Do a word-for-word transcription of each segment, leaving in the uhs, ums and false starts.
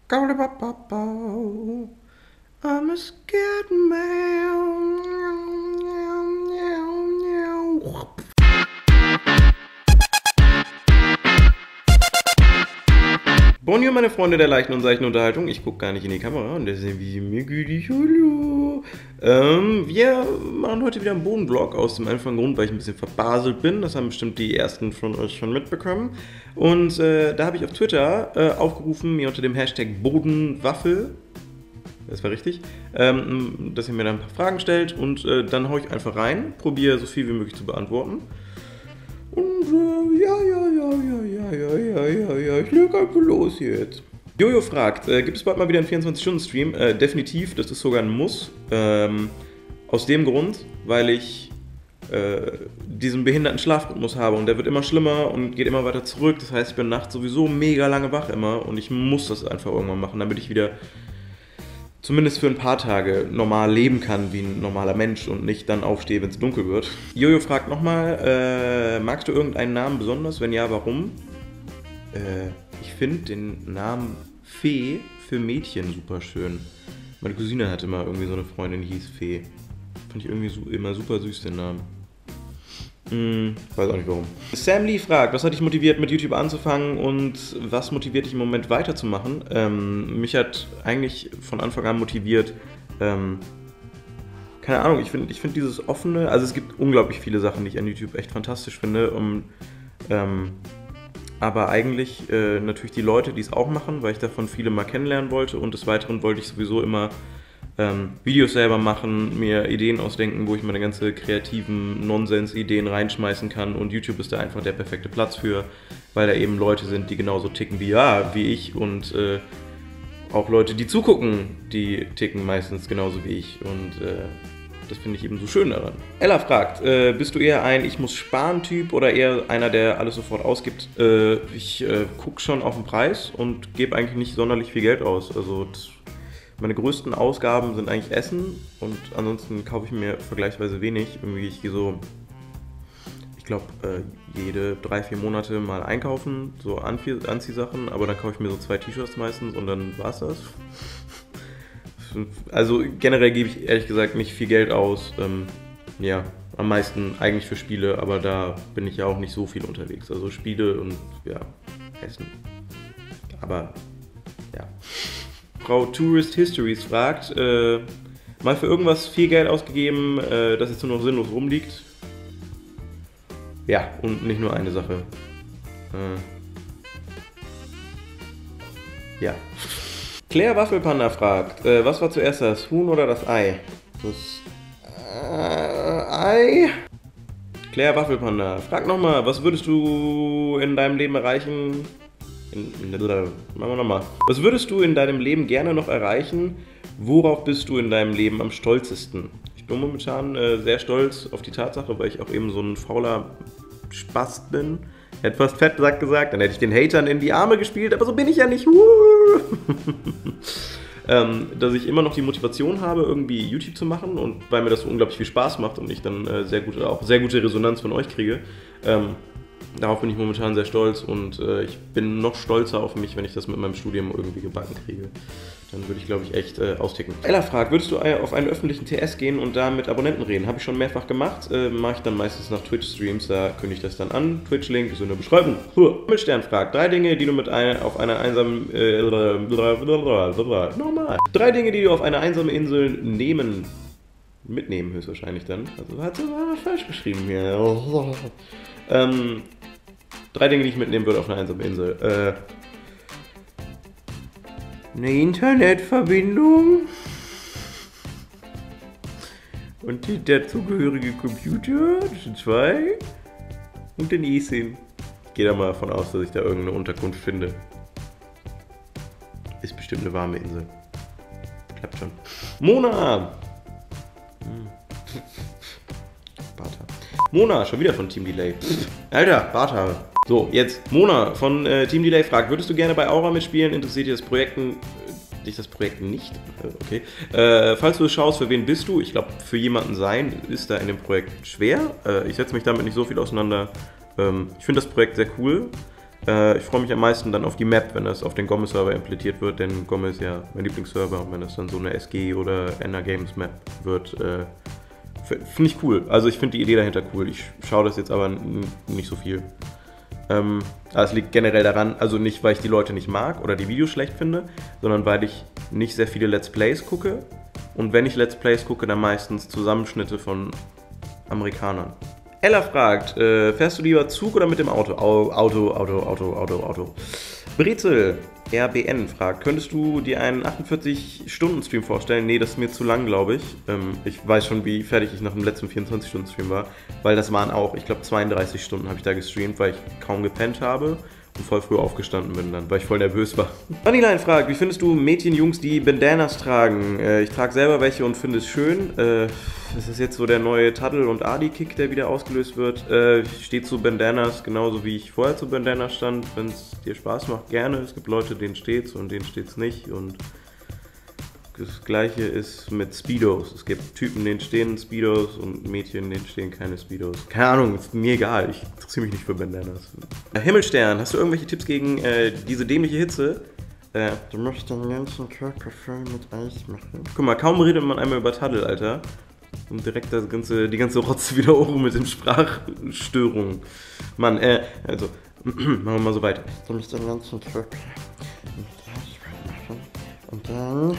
I'm a scared man. Bonjour, meine Freunde der leichten und seichten Unterhaltung. Ich gucke gar nicht in die Kamera und deswegen wie mir gütig. Hallo. Ähm, wir machen heute wieder einen Bodenvlog aus dem einfachen Grund, weil ich ein bisschen verbaselt bin. Das haben bestimmt die ersten von euch schon mitbekommen. Und äh, da habe ich auf Twitter äh, aufgerufen, mir unter dem Hashtag Bodenwaffel, das war richtig, ähm, dass ihr mir dann ein paar Fragen stellt und äh, dann haue ich einfach rein, probiere so viel wie möglich zu beantworten. Und äh, ja, ja, ja, ja, ja, ja, ja, ja, ja, ich leg einfach los jetzt. Jojo fragt, äh, gibt es bald mal wieder einen vierundzwanzig-Stunden-Stream? Äh, definitiv, das ist sogar ein Muss. Ähm, aus dem Grund, weil ich äh, diesen behinderten Schlafrhythmus habe und der wird immer schlimmer und geht immer weiter zurück. Das heißt, ich bin nachts sowieso mega lange wach immer und ich muss das einfach irgendwann machen, damit ich wieder zumindest für ein paar Tage normal leben kann wie ein normaler Mensch und nicht dann aufstehe, wenn es dunkel wird. Jojo fragt nochmal, äh, magst du irgendeinen Namen besonders? Wenn ja, warum? Äh, ich finde den Namen Fee für Mädchen super schön. Meine Cousine hatte immer irgendwie so eine Freundin, die hieß Fee. Fand ich irgendwie so, immer super süß, den Namen. Hm, weiß auch nicht warum. Sam Lee fragt, was hat dich motiviert, mit YouTube anzufangen und was motiviert dich im Moment weiterzumachen? Ähm, mich hat eigentlich von Anfang an motiviert, ähm, keine Ahnung, ich finde ich find dieses offene, also es gibt unglaublich viele Sachen, die ich an YouTube echt fantastisch finde, um, ähm, aber eigentlich äh, natürlich die Leute, die es auch machen, weil ich davon viele mal kennenlernen wollte und des Weiteren wollte ich sowieso immer Ähm, Videos selber machen, mir Ideen ausdenken, wo ich meine ganze kreativen Nonsens-Ideen reinschmeißen kann und YouTube ist da einfach der perfekte Platz für, weil da eben Leute sind, die genauso ticken wie, ja, wie ich und äh, auch Leute, die zugucken, die ticken meistens genauso wie ich und äh, das finde ich eben so schön daran. Ella fragt, äh, bist du eher ein Ich-muss-sparen-Typ oder eher einer, der alles sofort ausgibt? Äh, ich äh, gucke schon auf den Preis und gebe eigentlich nicht sonderlich viel Geld aus, also das meine größten Ausgaben sind eigentlich Essen und ansonsten kaufe ich mir vergleichsweise wenig. Irgendwie ich gehe so, ich glaube, äh, jede drei, vier Monate mal einkaufen, so Anzie- Anziehsachen, aber dann kaufe ich mir so zwei T-Shirts meistens und dann war's das. Also generell gebe ich ehrlich gesagt nicht viel Geld aus. Ähm, ja, am meisten eigentlich für Spiele, aber da bin ich ja auch nicht so viel unterwegs. Also Spiele und ja, Essen. Aber ja. Frau Tourist Histories fragt, äh, mal für irgendwas viel Geld ausgegeben, äh, das jetzt nur noch sinnlos rumliegt. Ja, und nicht nur eine Sache. Äh, ja. Claire Waffelpanda fragt, äh, was war zuerst das Huhn oder das Ei? Das äh, Ei? Claire Waffelpanda fragt nochmal, was würdest du in deinem Leben erreichen? In, in, machen wir nochmal. Was würdest du in deinem Leben gerne noch erreichen? Worauf bist du in deinem Leben am stolzesten? Ich bin momentan äh, sehr stolz auf die Tatsache, weil ich auch eben so ein fauler Spast bin. Hätte fast Fettsack gesagt, dann hätte ich den Hatern in die Arme gespielt, aber so bin ich ja nicht. ähm, dass ich immer noch die Motivation habe, irgendwie YouTube zu machen und weil mir das so unglaublich viel Spaß macht und ich dann äh, sehr gute, auch sehr gute Resonanz von euch kriege. Ähm, Darauf bin ich momentan sehr stolz und äh, ich bin noch stolzer auf mich, wenn ich das mit meinem Studium irgendwie gebacken kriege. Dann würde ich, glaube ich, echt äh, austicken. Ella fragt, würdest du auf einen öffentlichen T S gehen und da mit Abonnenten reden? Habe ich schon mehrfach gemacht, äh, mache ich dann meistens nach Twitch-Streams, da kündige ich das dann an. Twitch-Link ist in der Beschreibung. Himmelstern fragt, drei Dinge, die du mit ein, auf einer einsamen... Äh, normal. Drei Dinge, die du auf eine einsame Insel nehmen... Mitnehmen höchstwahrscheinlich dann. Also hat sie mal falsch geschrieben hier. ähm... Drei Dinge, die ich mitnehmen würde auf einer einsamen Insel. Äh, eine Internetverbindung und die dazugehörige Computer, das sind zwei, und den eSIM. Ich gehe da mal davon aus, dass ich da irgendeine Unterkunft finde. Ist bestimmt eine warme Insel. Klappt schon. Mona! Hm. Bartha. Mona, schon wieder von Team Delay. Alter, Barthaare. So, jetzt Mona von äh, Team Delay fragt, würdest du gerne bei Aura mitspielen? Interessiert dich das Projekt, äh, dich das Projekt nicht? Äh, okay. Äh, falls du es schaust, für wen bist du? Ich glaube, für jemanden sein ist da in dem Projekt schwer. Äh, ich setze mich damit nicht so viel auseinander. Ähm, ich finde das Projekt sehr cool. Äh, ich freue mich am meisten dann auf die Map, wenn das auf den Gomme-Server implementiert wird, denn Gomme ist ja mein Lieblingsserver und wenn das dann so eine S G oder Ender Games Map wird, äh, finde ich cool. Also ich finde die Idee dahinter cool. Ich schaue das jetzt aber nicht so viel. Ähm, das liegt generell daran, also nicht, weil ich die Leute nicht mag oder die Videos schlecht finde, sondern weil ich nicht sehr viele Let's Plays gucke. Und wenn ich Let's Plays gucke, dann meistens Zusammenschnitte von Amerikanern. Ella fragt, äh, fährst du lieber Zug oder mit dem Auto? Au, Auto, Auto, Auto, Auto, Auto. Brezel, R B N fragt, könntest du dir einen achtundvierzig-Stunden-Stream vorstellen? Nee, das ist mir zu lang, glaube ich. Ähm, ich weiß schon, wie fertig ich nach dem letzten vierundzwanzig-Stunden-Stream war, weil das waren auch, ich glaube, zweiunddreißig Stunden habe ich da gestreamt, weil ich kaum gepennt habe und voll früh aufgestanden bin dann, weil ich voll nervös war. Moneyline fragt, wie findest du Mädchen, Jungs, die Bandanas tragen? Äh, ich trage selber welche und finde es schön. Äh, das ist jetzt so der neue Taddle- und Adi-Kick, der wieder ausgelöst wird. Äh, ich stehe zu Bandanas genauso wie ich vorher zu Bandanas stand. Wenn es dir Spaß macht, gerne. Es gibt Leute, denen steht's und denen steht's nicht. Und das gleiche ist mit Speedos. Es gibt Typen, denen stehen Speedos und Mädchen, denen stehen keine Speedos. Keine Ahnung, ist mir egal. Ich interessiere mich nicht für Bandanas. Äh, Himmelstern, hast du irgendwelche Tipps gegen äh, diese dämliche Hitze? Äh, du möchtest den ganzen Körper voll mit Eis machen. Guck mal, kaum redet man einmal über Taddle, Alter. Und direkt das ganze, die ganze Rotze wieder hoch mit den Sprachstörungen. Mann, äh, also, machen wir mal so weiter. Du musst den ganzen Körper mit Eis machen. Und dann...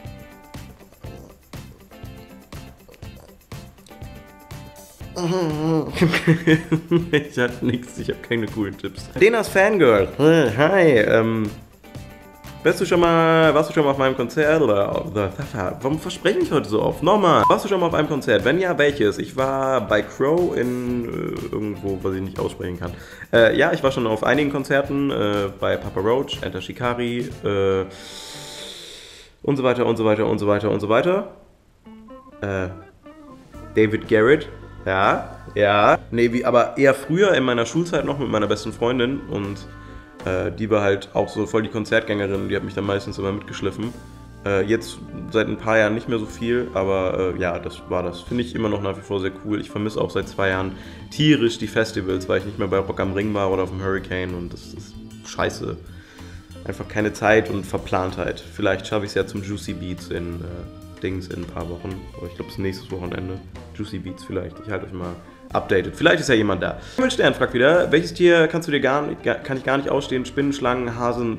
Ich hatte nichts, ich habe keine coolen Tipps. Denas Fangirl. Hi, ähm. Warst du schon mal, warst du schon mal auf meinem Konzert oder warum verspreche ich heute so oft? Nochmal, warst du schon mal auf einem Konzert? Wenn ja, welches? Ich war bei Crow in äh, irgendwo, was ich nicht aussprechen kann. Äh, ja, ich war schon auf einigen Konzerten, äh, bei Papa Roach, Enter Shikari, äh, und so weiter und so weiter und so weiter und so weiter. Äh, David Garrett. Ja, ja. Nee, wie, aber eher früher in meiner Schulzeit noch mit meiner besten Freundin und äh, die war halt auch so voll die Konzertgängerin, die hat mich dann meistens immer mitgeschliffen. Äh, jetzt seit ein paar Jahren nicht mehr so viel, aber äh, ja, das war das. Finde ich immer noch nach wie vor sehr cool. Ich vermisse auch seit zwei Jahren tierisch die Festivals, weil ich nicht mehr bei Rock am Ring war oder auf dem Hurricane und das ist scheiße. Einfach keine Zeit und Verplantheit. Vielleicht schaffe ich es ja zum Juicy Beats in... Äh, Dings in ein paar Wochen. Aber ich glaube, es ist nächstes Wochenende. Juicy Beats vielleicht. Ich halte euch mal updated. Vielleicht ist ja jemand da. Stern fragt wieder, welches Tier kannst du dir gar nicht, kann ich gar nicht ausstehen? Spinnen, Schlangen, Hasen.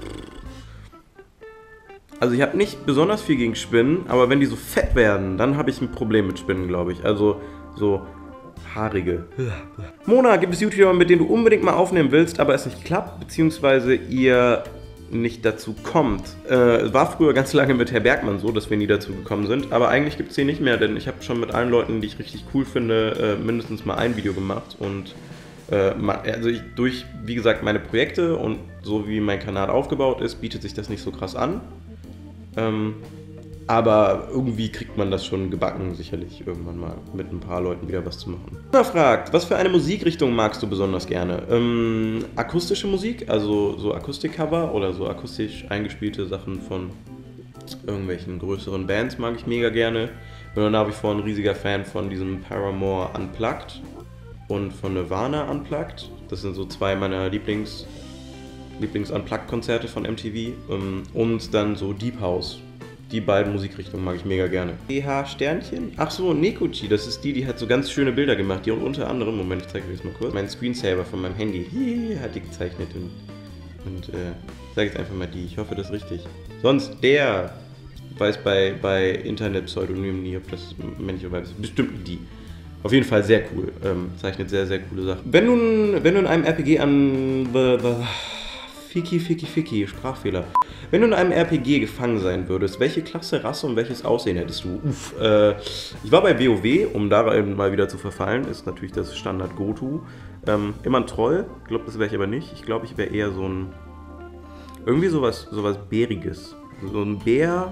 Also ich habe nicht besonders viel gegen Spinnen, aber wenn die so fett werden, dann habe ich ein Problem mit Spinnen, glaube ich. Also so haarige. Mona, gibt es YouTuber, mit denen du unbedingt mal aufnehmen willst, aber es nicht klappt, beziehungsweise ihr nicht dazu kommt. Äh, war früher ganz lange mit Herr Bergmann so, dass wir nie dazu gekommen sind, aber eigentlich gibt es den nicht mehr, denn ich habe schon mit allen Leuten, die ich richtig cool finde, äh, mindestens mal ein Video gemacht und äh, also ich, durch, wie gesagt, meine Projekte und so wie mein Kanal aufgebaut ist, bietet sich das nicht so krass an. Ähm, aber irgendwie kriegt man das schon gebacken, sicherlich irgendwann mal mit ein paar Leuten wieder was zu machen. Wer fragt, was für eine Musikrichtung magst du besonders gerne? Ähm, akustische Musik, also so Akustikcover oder so akustisch eingespielte Sachen von irgendwelchen größeren Bands mag ich mega gerne. Bin nach wie vor ein riesiger Fan von diesem Paramore Unplugged und von Nirvana Unplugged. Das sind so zwei meiner Lieblings, Lieblings-Unplugged-Konzerte von M T V. Und dann so Deep House. Die beiden Musikrichtungen mag ich mega gerne. E H Sternchen? Ach so, Nekuchi, das ist die, die hat so ganz schöne Bilder gemacht. Die unter anderem, Moment, ich zeige euch das mal kurz. Mein Screensaver von meinem Handy, hihi, hat die gezeichnet. Und, und äh, ich sage jetzt einfach mal die, ich hoffe, das ist richtig. Sonst der, weiß bei, bei Internet-Pseudonymen nie, ob das männlich oder weiblich ist. Bestimmt die. Auf jeden Fall sehr cool. Ähm, zeichnet sehr, sehr coole Sachen. Wenn du, wenn du in einem R P G an... Fiki, Fiki, Fiki, Sprachfehler. Wenn du in einem R P G gefangen sein würdest, welche Klasse, Rasse und welches Aussehen hättest du? Uff, äh, ich war bei WoW, um da mal wieder zu verfallen, ist natürlich das Standard Gotu. Ähm, immer ein Troll, ich glaube, das wäre ich aber nicht. Ich glaube, ich wäre eher so ein, irgendwie sowas, sowas Bäriges. So ein Bär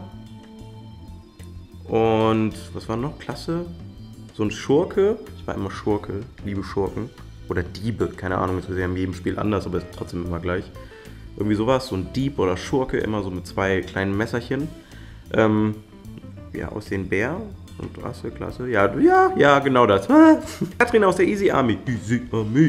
und, was war noch, Klasse? So ein Schurke, ich war immer Schurke, liebe Schurken. Oder Diebe, keine Ahnung, das ist ja in jedem Spiel anders, aber ist trotzdem immer gleich. Irgendwie sowas, so ein Dieb oder Schurke, immer so mit zwei kleinen Messerchen. Ähm, ja, aus den Bär und Rasse, Klasse. Ja, ja, ja, genau das. Katrin aus der Easy Army. Easy Army.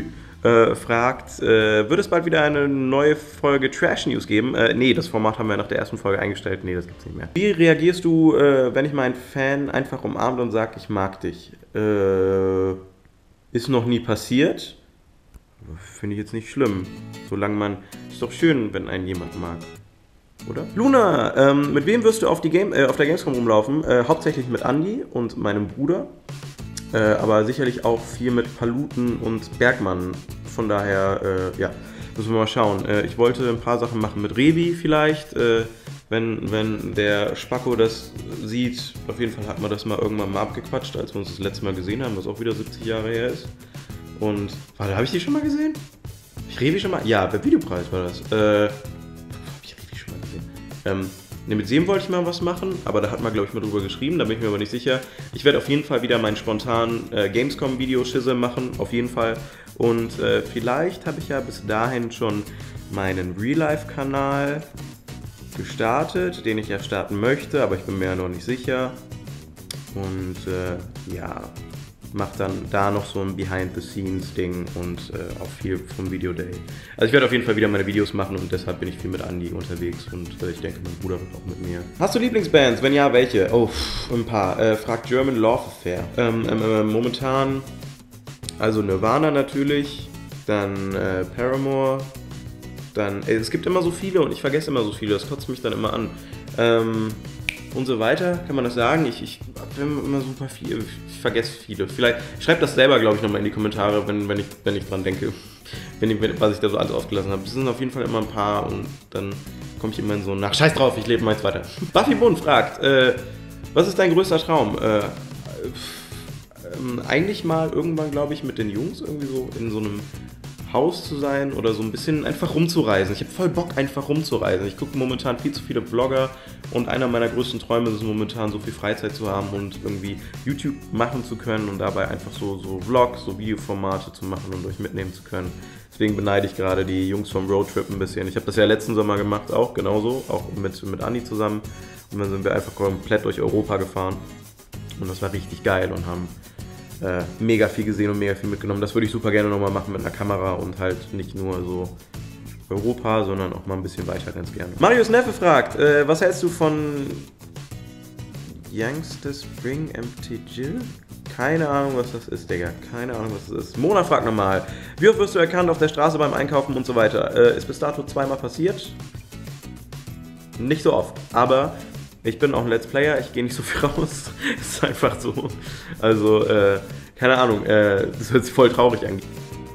äh, fragt, äh, wird es bald wieder eine neue Folge Trash News geben? Äh, nee, das Format haben wir nach der ersten Folge eingestellt. Nee, das gibt's nicht mehr. Wie reagierst du, äh, wenn ich meinen Fan einfach umarmt und sage, ich mag dich? Äh, ist noch nie passiert. Finde ich jetzt nicht schlimm. Solange man... Ist doch schön, wenn einen jemand mag. Oder? Luna, ähm, mit wem wirst du auf, die Game, äh, auf der Gamescom rumlaufen? Äh, hauptsächlich mit Andi und meinem Bruder. Äh, aber sicherlich auch viel mit Paluten und Bergmann. Von daher, äh, ja, müssen wir mal schauen. Äh, ich wollte ein paar Sachen machen mit Revi vielleicht. Äh, wenn, wenn der Spacko das sieht, auf jeden Fall hat man das mal irgendwann mal abgequatscht, als wir uns das letzte Mal gesehen haben, was auch wieder siebzig Jahre her ist. Und, warte, habe ich die schon mal gesehen? Hab ich Revi schon mal? Ja, bei Videopreis war das. Äh, hab ich Revi schon mal gesehen? Ähm, ne, mit dem wollte ich mal was machen, aber da hat man, glaube ich, mal drüber geschrieben, da bin ich mir aber nicht sicher. Ich werde auf jeden Fall wieder meinen spontanen äh, Gamescom-Video-Schisse machen, auf jeden Fall. Und äh, vielleicht habe ich ja bis dahin schon meinen Real-Life-Kanal gestartet, den ich ja starten möchte, aber ich bin mir ja noch nicht sicher. Und äh, ja, mache dann da noch so ein Behind-the-Scenes-Ding und äh, auch viel vom Video-Day. Also ich werde auf jeden Fall wieder meine Videos machen und deshalb bin ich viel mit Andi unterwegs und äh, ich denke, mein Bruder wird auch mit mir. Hast du Lieblingsbands? Wenn ja, welche? Oh, pff, ein paar. Äh, fragt German Love Affair. Ähm, ähm, äh, momentan, also Nirvana natürlich, dann äh, Paramore, dann, äh, es gibt immer so viele und ich vergesse immer so viele, das kotzt mich dann immer an. Ähm, und so weiter, kann man das sagen? Ich, ich habe immer super viel, ich vergesse viele. Vielleicht, schreibt das selber, glaube ich, nochmal in die Kommentare, wenn, wenn, ich, wenn ich dran denke, wenn ich, was ich da so alles ausgelassen habe. Es sind auf jeden Fall immer ein paar und dann komme ich immer in so nach, scheiß drauf, ich lebe meins weiter. Buffy Bund fragt, äh, was ist dein größter Traum? Äh, äh, eigentlich mal irgendwann, glaube ich, mit den Jungs irgendwie so in so einem Haus zu sein oder so ein bisschen einfach rumzureisen. Ich habe voll Bock, einfach rumzureisen. Ich gucke momentan viel zu viele Vlogger und einer meiner größten Träume ist es momentan, so viel Freizeit zu haben und irgendwie YouTube machen zu können und dabei einfach so, so Vlogs, so Videoformate zu machen und euch mitnehmen zu können. Deswegen beneide ich gerade die Jungs vom Roadtrip ein bisschen. Ich habe das ja letzten Sommer gemacht, auch genauso, auch mit, mit Andi zusammen. Und dann sind wir einfach komplett durch Europa gefahren und das war richtig geil und haben Äh, mega viel gesehen und mega viel mitgenommen. Das würde ich super gerne nochmal machen mit einer Kamera und halt nicht nur so Europa, sondern auch mal ein bisschen weiter ganz gerne. Marius Neffe fragt, äh, was hältst du von Youngster Spring M T Jill? Keine Ahnung, was das ist, Digga. Keine Ahnung, was das ist. Mona fragt nochmal, wie oft wirst du erkannt auf der Straße beim Einkaufen und so weiter? Äh, ist bis dato zweimal passiert? Nicht so oft, aber ich bin auch ein Let's Player, ich gehe nicht so viel raus. Ist einfach so. Also, äh, keine Ahnung, äh, das hört sich voll traurig an.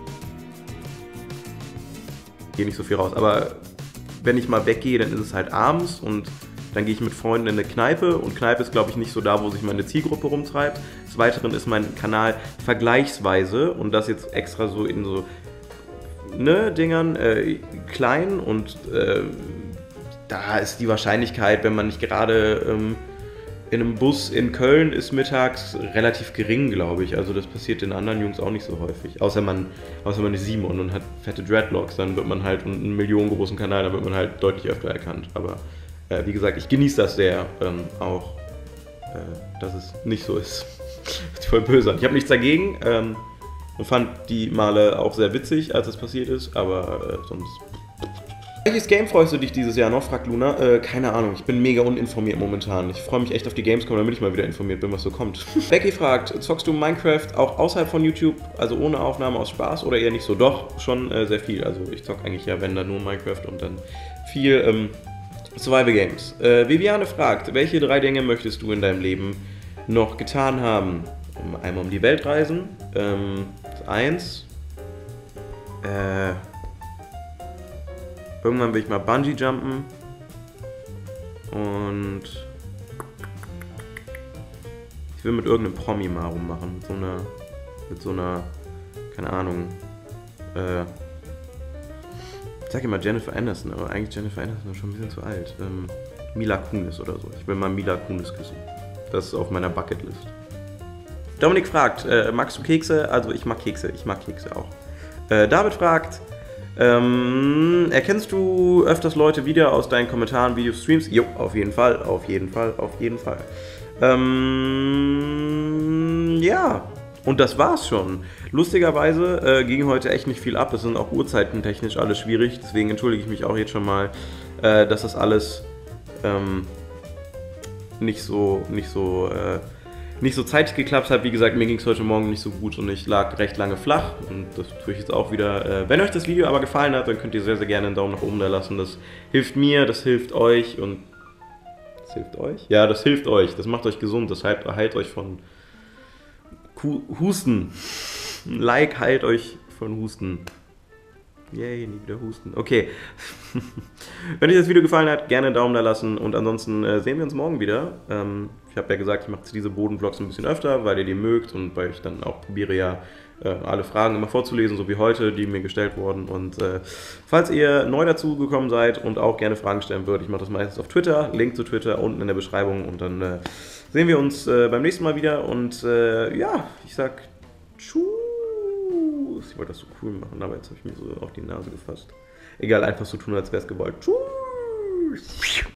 Ich gehe nicht so viel raus, aber wenn ich mal weggehe, dann ist es halt abends und dann gehe ich mit Freunden in eine Kneipe und Kneipe ist, glaube ich, nicht so da, wo sich meine Zielgruppe rumtreibt. Des Weiteren ist mein Kanal vergleichsweise und das jetzt extra so in so, ne, Dingern, äh, klein und, äh, da ist die Wahrscheinlichkeit, wenn man nicht gerade ähm, in einem Bus in Köln ist mittags, relativ gering, glaube ich. Also das passiert den anderen Jungs auch nicht so häufig. Außer man, außer man ist Simon und hat fette Dreadlocks, dann wird man halt einen millionengroßen Kanal, dann wird man halt deutlich öfter erkannt. Aber äh, wie gesagt, ich genieße das sehr ähm, auch, äh, dass es nicht so ist. Das ist voll böse. Ich habe nichts dagegen ähm, und fand die Male auch sehr witzig, als das passiert ist, aber äh, sonst... Welches Game freust du dich dieses Jahr noch? Fragt Luna. Äh, keine Ahnung, ich bin mega uninformiert momentan. Ich freue mich echt auf die Gamescom, damit ich mal wieder informiert bin, was so kommt. Becky fragt, zockst du Minecraft auch außerhalb von YouTube, also ohne Aufnahme aus Spaß oder eher nicht so? Doch, schon äh, sehr viel. Also ich zock eigentlich ja, wenn dann nur Minecraft und dann viel ähm, Survival Games. Äh, Viviane fragt, welche drei Dinge möchtest du in deinem Leben noch getan haben? Einmal um die Welt reisen, ähm, eins, äh... Irgendwann will ich mal Bungee jumpen und ich will mit irgendeinem Promi mal rummachen, mit so einer, mit so einer, keine Ahnung, äh, ich sag immer Jennifer Aniston, aber eigentlich Jennifer Aniston ist schon ein bisschen zu alt. Ähm, Mila Kunis oder so. Ich will mal Mila Kunis küssen. Das ist auf meiner Bucketlist. Dominik fragt, äh, magst du Kekse? Also ich mag Kekse, ich mag Kekse auch. Äh, David fragt, Ähm, erkennst du öfters Leute wieder aus deinen Kommentaren, Videos, Streams? Jo, auf jeden Fall, auf jeden Fall, auf jeden Fall. Ähm, ja, Und das war's schon. Lustigerweise äh, ging heute echt nicht viel ab. Es sind auch uhrzeitentechnisch alles schwierig. Deswegen entschuldige ich mich auch jetzt schon mal, äh, dass das alles ähm, nicht so, nicht so, äh, nicht so zeitig geklappt hat. Wie gesagt, mir ging es heute Morgen nicht so gut und ich lag recht lange flach. Und das tue ich jetzt auch wieder. Äh, wenn euch das Video aber gefallen hat, dann könnt ihr sehr, sehr gerne einen Daumen nach oben da lassen. Das hilft mir, das hilft euch und... Das hilft euch? Ja, das hilft euch. Das macht euch gesund. Das heilt, heilt euch von Husten. Ein Like heilt euch von Husten. Yay, nie wieder husten. Okay. Wenn euch das Video gefallen hat, gerne einen Daumen da lassen. Und ansonsten äh, sehen wir uns morgen wieder. Ähm, ich habe ja gesagt, ich mache diese Bodenvlogs ein bisschen öfter, weil ihr die mögt und weil ich dann auch probiere ja äh, alle Fragen immer vorzulesen, so wie heute, die mir gestellt wurden. Und äh, falls ihr neu dazu gekommen seid und auch gerne Fragen stellen würdet, ich mache das meistens auf Twitter. Link zu Twitter unten in der Beschreibung. Und dann äh, sehen wir uns äh, beim nächsten Mal wieder. Und äh, ja, ich sag tschüss. Ich wollte das so cool machen, aber jetzt habe ich mir so auf die Nase gefasst. Egal, einfach so tun, als wäre es gewollt. Tschüss.